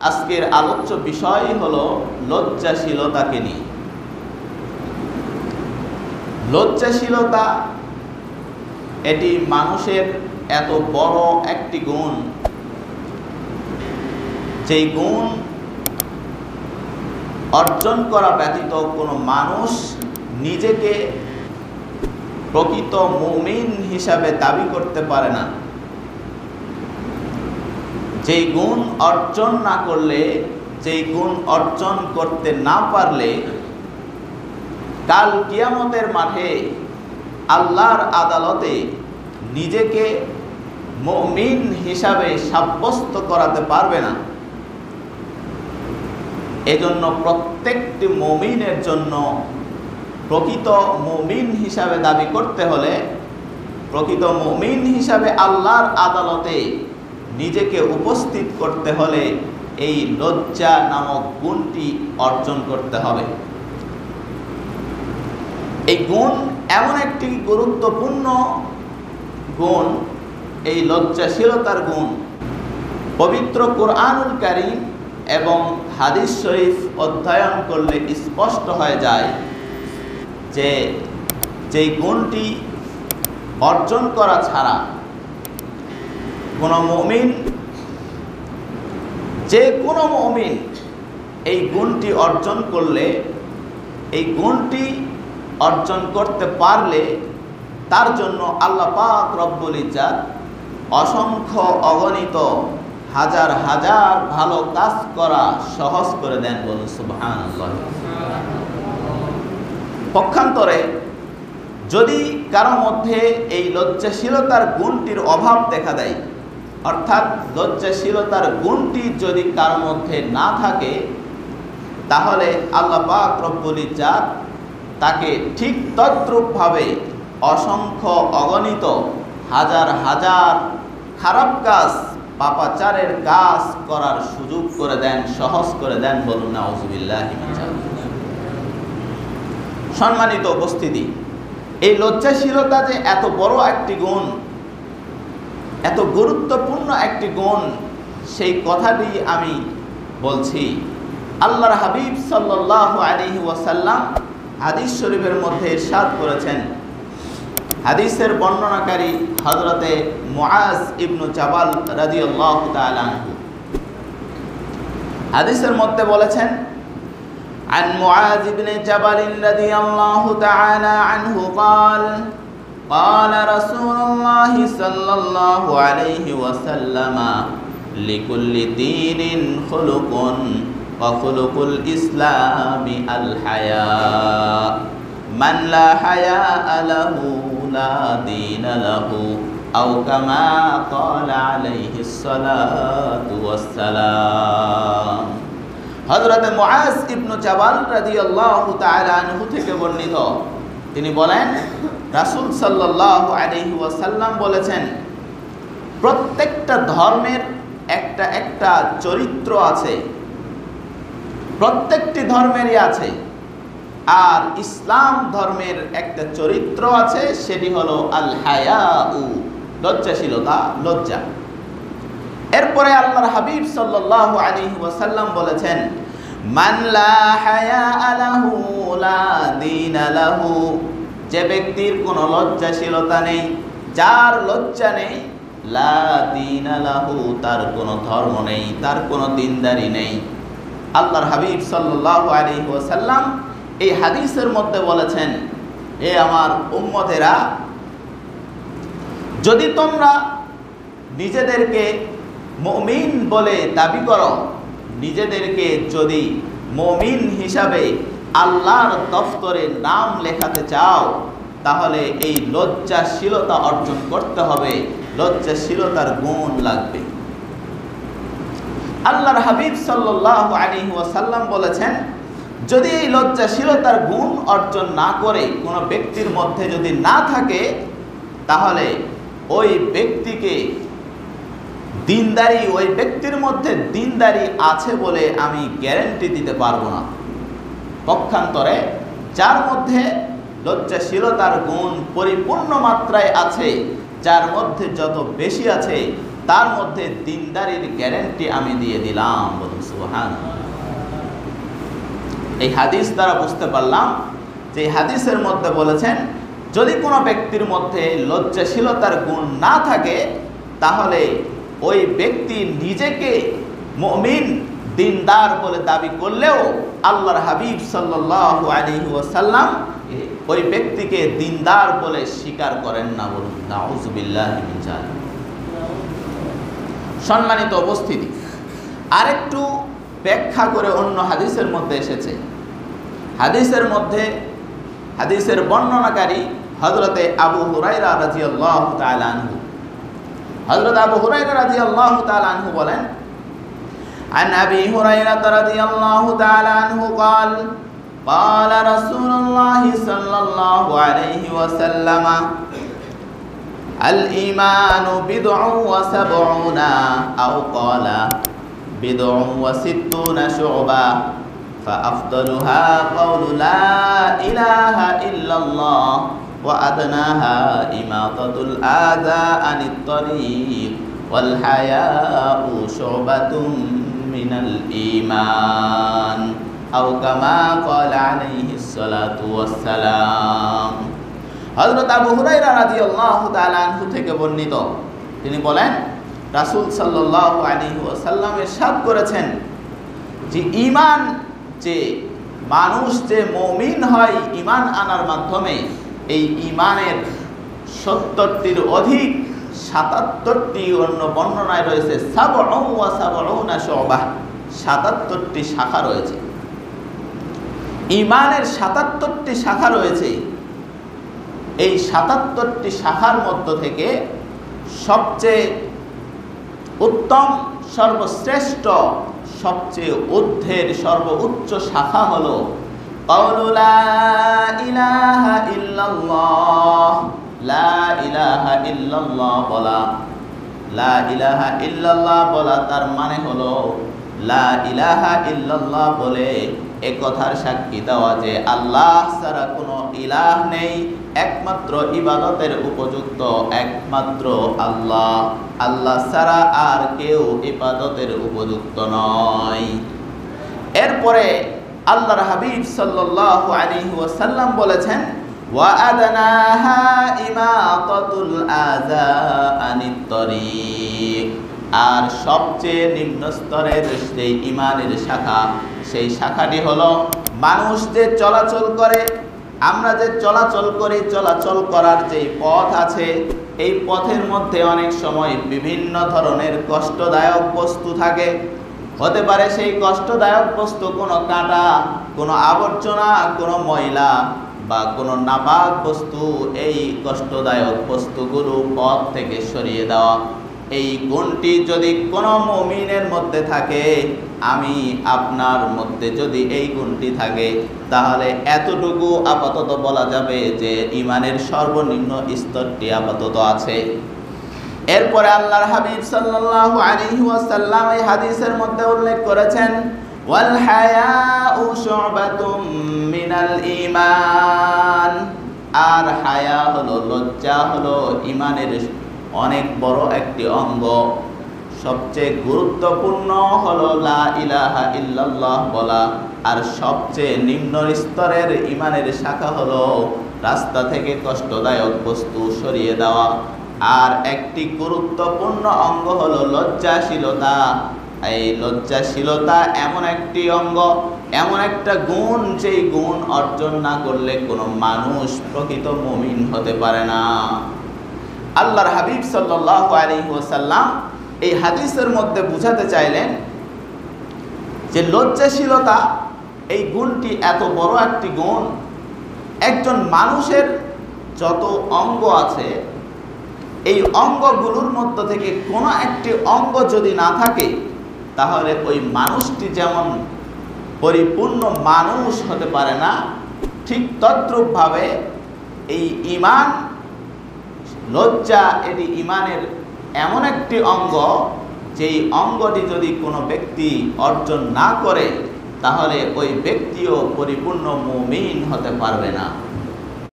আজকের আলোচ্য বিষয় হলো লজ্জাশীলতাকে নিয়ে। লজ্জাশীলতা এটি মানুষের এত বড় একটি গুণ, যেই গুণ অর্জন করা ব্যতীত কোনো মানুষ নিজেকে প্রকৃত মুমিন হিসাবে দাবি করতে পারে না। যেই গুণ অর্জন না করলে, যেই গুণ অর্জন করতে না পারলে কাল কিয়ামতের মাঠে আল্লাহর আদালতে নিজেকে মুমিন হিসাবে সাব্যস্ত করাতে পারবে না। এজন্য প্রত্যেকটি মুমিনের জন্য প্রকৃত মুমিন হিসাবে দাবি করতে হলে, প্রকৃত মুমিন হিসাবে আল্লাহর আদালতে নিজেকে উপস্থিত করতে হলে এই লজ্জা নামক গুণটি অর্জন করতে হবে। এই গুণ এমন একটি গুরুত্বপূর্ণ গুণ, এই লজ্জাশীলতার গুণ পবিত্র কুরআনুল কারীম এবং হাদিস শরীফ অধ্যয়ন করলে স্পষ্ট হয়ে যায় যে যেই গুণটি অর্জন করা ছাড়া কোনো মুমিন, যে কোনো মুমিন এই গুণটি অর্জন করলে, এই গুণটি অর্জন করতে পারলে তার জন্য আল্লাহ পাক রব্বুল ইজ্জাত অসংখ্য অগণিত হাজার হাজার ভালো কাজ করা সহজ করে দেন। বলুন সুবহানাল্লাহ। পক্ষান্তরে যদি কারো মধ্যে এই লজ্জাশীলতার গুণটির অভাব দেখা দেয়, অর্থাৎ লজ্জাশীলতার গুণটি যদি কারো মধ্যে না থাকে, তাহলে আল্লাহ পাক রব্বুল ইজ্জাত তাকে ঠিক তদ্রূপভাবে অসংখ্য অগণিত হাজার হাজার খারাপ কাজ, পাপাচারের কাজ করার সুযোগ করে দেন, সহজ করে দেন। বলুন নাউযুবিল্লাহি মিন যালিক। সম্মানিত উপস্থিতি, এই লজ্জাশীলতা যে এত বড় একটি গুণ, এত গুরুত্বপূর্ণ একটি গুণ, সেই কথাটি আমি বলছি। আল্লাহর হাবিব সাল্লাল্লাহু আলাইহি ওয়াসাল্লাম হাদিস শরীফের মধ্যে ইরশাদ করেছেন, হাদিসের বর্ণনাকারী হযরতে মুআজ ইবনে জাবাল রাদিয়াল্লাহু তাআলা আনহু হাদিসের মধ্যে বলেছেন, عن معاذ بن جبل رضي الله تعالى عنه قال قال رسول الله صلى الله عليه وسلم لكل دين خلق وخلق الإسلام الحياء من لا حياء له لا دين له أو كما قال عليه الصلاة والسلام। হযরত মুআজ ইবনে জাবাল রাদিয়াল্লাহু তাআলা আনহু থেকে বর্ণিত, তিনি বলেন রাসূল সাল্লাল্লাহু আলাইহি ওয়াসাল্লাম বলেছেন, প্রত্যেকটা ধর্মের একটা একটা চরিত্র আছে, প্রত্যেকটি ধর্মেরই আছে। আর ইসলাম ধর্মের একটা চরিত্র আছে, সেটি হলো আল হায়াউ, লজ্জাশীলতা, লজ্জা। এরপরে আল্লাহর হাবিব সাল্লাল্লাহু আলাইহি ওয়াসাল্লাম বলেছেন, মান লা হায়া লাহু লা দীন লাহু, যে ব্যক্তির কোনো লজ্জাশীলতা নেই, যার লজ্জা নেই, লা দীন লাহু, তার কোনো ধর্ম নেই, তার কোনো দিনদারি নেই। আল্লাহর হাবিব সাল্লাল্লাহু আলাইহি ওয়াসাল্লাম এই হাদিসের মধ্যে বলেছেন, হে আমার উম্মতেরা, যদি তোমরা নিজেদেরকে মুমিন বলে দাবি করো, নিজেদেরকে যদি মুমিন হিসাবে আল্লাহর দফতরে নাম লেখাতে চাও, তাহলে এই লজ্জাশীলতা অর্জন করতে হবে, লজ্জাশীলতার গুণ লাগবে। আল্লাহর হাবিব সাল্লাল্লাহু আলাইহি ওয়াসাল্লাম বলেছেন, যদি এই লজ্জাশীলতার গুণ অর্জন না করে কোনো ব্যক্তির মধ্যে যদি না থাকে, তাহলে ওই ব্যক্তিকে দিনদারি, ওই ব্যক্তির মধ্যে দিনদারি আছে বলে আমি গ্যারান্টি দিতে পারবো না। পক্ষান্তরে যার মধ্যে লজ্জাশীলতার গুণ পরিপূর্ণ মাত্রায় আছে, যার মধ্যে যত বেশি আছে, তার মধ্যে দিনদারির গ্যারান্টি আমি দিয়ে দিলাম। বলুন সুবহানাল্লাহ। এই হাদিস দ্বারা বুঝতে পারলাম যে এই হাদিসের মধ্যে বলেছেন যদি কোনো ব্যক্তির মধ্যে লজ্জাশীলতার গুণ না থাকে তাহলে ওই ব্যক্তি নিজেকে মুমিন দিনদার বলে দাবি করলেও আল্লাহর হাবিব সাল্লাল্লাহু আলাইহি ওয়াসাল্লাম ওই ব্যক্তিকে দিনদার বলে স্বীকার করেন না। বলুন নাউযুবিল্লাহি মিন যালিক। সম্মানিত উপস্থিতি, আরেকটু ব্যাখ্যা করে অন্য হাদিসের মধ্যে এসেছে। হাদিসের বর্ণনাকারী হযরতে আবু হুরায়রা রাদিয়াল্লাহু তাআলা আনহু। হযরত আবু হুরায়রা রাদিয়াল্লাহু তাআলা আনহু বলেন, عن أبي هريرة رضي الله تعالى عنه قال قال رسول الله صلى الله عليه وسلم الإيمان بضع وسبعون أو قال بضع وستون شعبة فأفضلها قول لا إله إلا الله وأدناها إماطة الأذى عن الطريق والحياء شعبة من الإيمان أو كما قال عليه الصلاة والسلام। হযরত আবু হুরায়রা রাদিয়াল্লাহু তাআলা আনহু থেকে বর্ণিত, তিনি বলেন রাসূল সাল্লাল্লাহু আলাইহি ওয়াসাল্লাম ইরশাদ করেছেন যে ঈমান, যে মানুষ যে মুমিন হয় ঈমান আনার মাধ্যমে, এই ঈমানের ৭০টির অধিক ৭৭টি অন্য বর্ণনায় রয়েছে ৭৭টি শাখা রয়েছে। ঈমানের ৭৭টি শাখা রয়েছে। এই ৭৭টি শাখার মধ্য থেকে সবচেয়ে উত্তম, সর্বশ্রেষ্ঠ, সবচেয়ে ঊর্ধ্বের সর্বোচ্চ শাখা হলো কাউলু লা ইলাহা ইল্লাল্লাহ, লা ইলাহা ইল্লাল্লাহ বলা। লা ইলাহা ইল্লাল্লাহ বলা তার মানে হলো লা ইলাহা ইল্লাল্লাহ বলে একথার সাক্ষী দেওয়া যে আল্লাহ ছাড়া কোনো ইলাহ নেই, একমাত্র ইবাদতের উপযুক্ত একমাত্র আল্লাহ, আল্লাহ ছাড়া আর কেউ ইবাদতের উপযুক্ত নয়। এরপরে আল্লাহর হাবিব সাল্লাল্লাহু আলাইহি ওয়াসাল্লাম বলেছেন ওয়া আদনাহা ইমাতাতুল আযা আনিত তরিক, আর সবচেয়ে নিম্ন স্তরের সেই ঈমানের শাখা, সেই শাখাটি হলো মানুষ যে চলাচল করে, আমরা যে চলাচল করি, চলাচল করার যে পথ আছে, এই পথের মধ্যে অনেক সময় বিভিন্ন ধরনের কষ্টদায়ক বস্তু থাকে। হতে পারে সেই কষ্টদায়ক বস্তু কোনো কাঁটা, কোনো আবর্জনা, কোনো ময়লা বা কোনো নাপাক বস্তু। এই কষ্টদায়ক বস্তুগুলো পথ থেকে সরিয়ে দেওয়া, এই গুণটি যদি কোনো মুমিনের মধ্যে থাকে, আমি আপনার মধ্যে যদি এই গুণটি থাকে, তাহলে এতটুকু আপাতত বলা যাবে যে ঈমানের সর্বনিম্ন স্তরটি আপাতত আছে। এরপরে আল্লাহর হাবিব সাল্লাল্লাহু আলাইহি ওয়াসাল্লাম এই হাদিসের মধ্যে উল্লেখ করেছেন ওয়াল হায়াউ শুবাতুম মিনাল ঈমান, আর হায়া হলো, লজ্জা হলো ঈমানের অনেক বড় একটি অঙ্গ। সবচেয়ে গুরুত্বপূর্ণ হলো লা ইলাহা ইল্লাল্লাহ বলা, আর সবচেয়ে নিম্ন স্তরের ঈমানের শাখা হলো রাস্তা থেকে কষ্টদায়ক বস্তু সরিয়ে দেওয়া। আর একটি গুরুত্বপূর্ণ অঙ্গ হলো লজ্জাশীলতা। এই লজ্জাশীলতা এমন একটি অঙ্গ, এমন একটা গুণ, যেই গুণ অর্জন না করলে কোনো মানুষ প্রকৃত মুমিন হতে পারে না। আল্লাহর হাবিব সাল্লাল্লাহু আলাইহি ওয়াসাল্লাম এই হাদিসের মধ্যে বুঝাতে চাইলেন যে লজ্জাশীলতা এই গুণটি এত বড় একটি গুণ। একজন মানুষের যত অঙ্গ আছে, এই অঙ্গগুলোর মধ্য থেকে কোনো একটি অঙ্গ যদি না থাকে, তাহলে ওই মানুষটি যেমন পরিপূর্ণ মানুষ হতে পারে না, ঠিক তদ্রূপভাবে এই ঈমান, লজ্জা, এটি ঈমানের এমন একটি অঙ্গ, যেই অঙ্গটি যদি কোনো ব্যক্তি অর্জন না করে, তাহলে ওই ব্যক্তিও পরিপূর্ণ মুমিন হতে পারবে না।